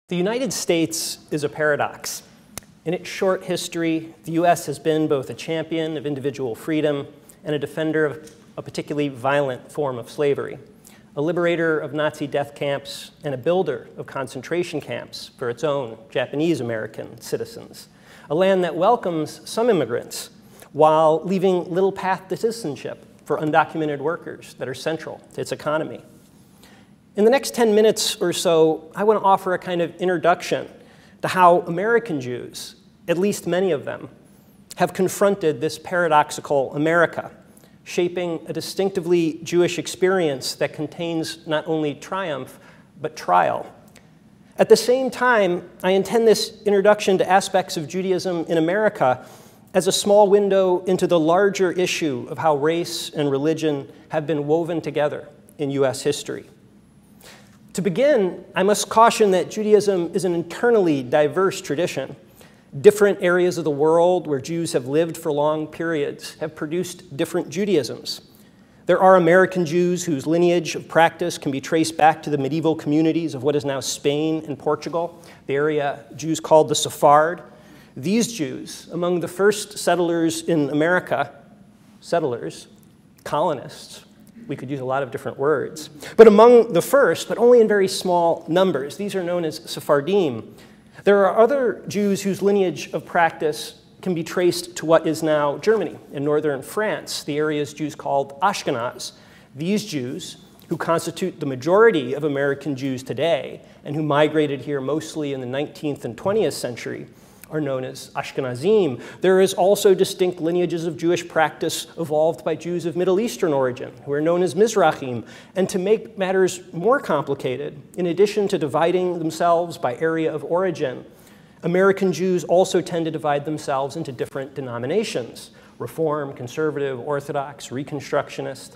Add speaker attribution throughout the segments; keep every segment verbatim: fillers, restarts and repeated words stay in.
Speaker 1: The United States is a paradox. In its short history, the U S has been both a champion of individual freedom and a defender of a particularly violent form of slavery, a liberator of Nazi death camps and a builder of concentration camps for its own Japanese-American citizens, a land that welcomes some immigrants while leaving little path to citizenship for undocumented workers that are central to its economy. In the next ten minutes or so, I want to offer a kind of introduction to how American Jews, at least many of them, have confronted this paradoxical America, shaping a distinctively Jewish experience that contains not only triumph, but trial. At the same time, I intend this introduction to aspects of Judaism in America as a small window into the larger issue of how race and religion have been woven together in U S history. To begin, I must caution that Judaism is an internally diverse tradition. Different areas of the world where Jews have lived for long periods have produced different Judaisms. There are American Jews whose lineage of practice can be traced back to the medieval communities of what is now Spain and Portugal, the area Jews called the Sephard. These Jews, among the first settlers in America, settlers, colonists, we could use a lot of different words, but among the first, but only in very small numbers. These are known as Sephardim. There are other Jews whose lineage of practice can be traced to what is now Germany and northern France, the areas Jews called Ashkenaz. These Jews, who constitute the majority of American Jews today and who migrated here mostly in the nineteenth and twentieth century, are known as Ashkenazim. There is also distinct lineages of Jewish practice evolved by Jews of Middle Eastern origin, who are known as Mizrahim. And to make matters more complicated, in addition to dividing themselves by area of origin, American Jews also tend to divide themselves into different denominations: Reform, Conservative, Orthodox, Reconstructionist.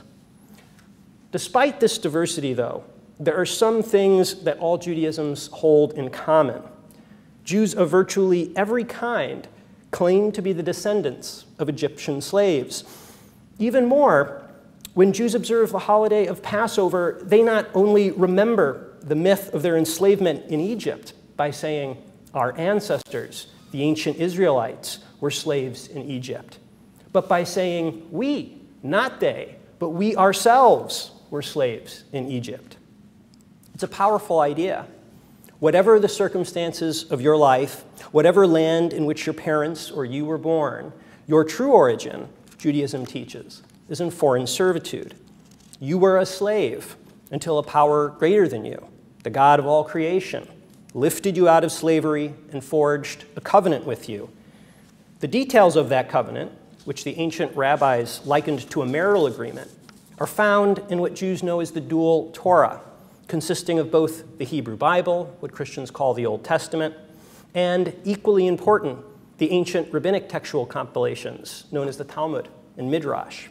Speaker 1: Despite this diversity, though, there are some things that all Judaisms hold in common. Jews of virtually every kind claim to be the descendants of Egyptian slaves. Even more, when Jews observe the holiday of Passover, they not only remember the myth of their enslavement in Egypt by saying, "Our ancestors, the ancient Israelites, were slaves in Egypt," but by saying, "We, not they, but we ourselves were slaves in Egypt." It's a powerful idea. Whatever the circumstances of your life, whatever land in which your parents or you were born, your true origin, Judaism teaches, is in foreign servitude. You were a slave until a power greater than you, the God of all creation, lifted you out of slavery and forged a covenant with you. The details of that covenant, which the ancient rabbis likened to a marital agreement, are found in what Jews know as the dual Torah, consisting of both the Hebrew Bible, what Christians call the Old Testament, and, equally important, the ancient rabbinic textual compilations known as the Talmud and Midrash.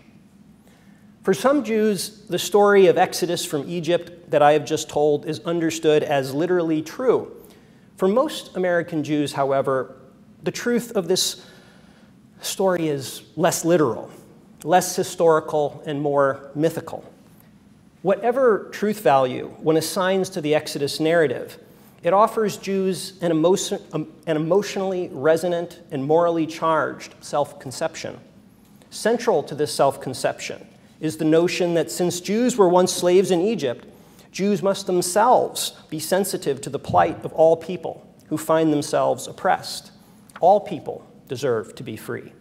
Speaker 1: For some Jews, the story of Exodus from Egypt that I have just told is understood as literally true. For most American Jews, however, the truth of this story is less literal, less historical, and more mythical. Whatever truth value one assigns to the Exodus narrative, it offers Jews an, emotion, an emotionally resonant and morally charged self-conception. Central to this self-conception is the notion that since Jews were once slaves in Egypt, Jews must themselves be sensitive to the plight of all people who find themselves oppressed. All people deserve to be free.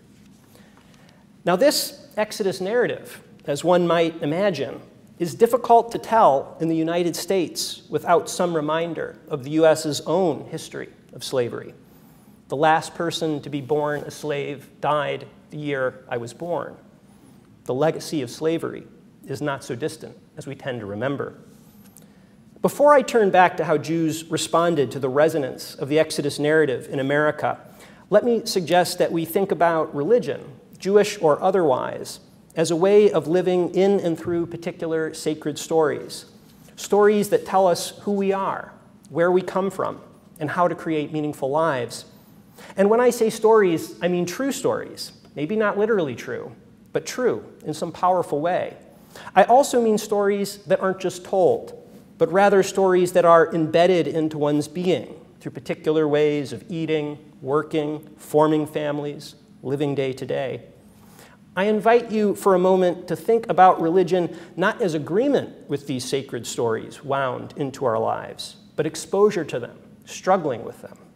Speaker 1: Now, this Exodus narrative, as one might imagine, is difficult to tell in the United States without some reminder of the U S's own history of slavery. The last person to be born a slave died the year I was born. The legacy of slavery is not so distant as we tend to remember. Before I turn back to how Jews responded to the resonance of the Exodus narrative in America, let me suggest that we think about religion, Jewish or otherwise, as a way of living in and through particular sacred stories, stories that tell us who we are, where we come from, and how to create meaningful lives. And when I say stories, I mean true stories, maybe not literally true, but true in some powerful way. I also mean stories that aren't just told, but rather stories that are embedded into one's being through particular ways of eating, working, forming families, living day to day. I invite you for a moment to think about religion not as agreement with these sacred stories wound into our lives, but exposure to them, struggling with them,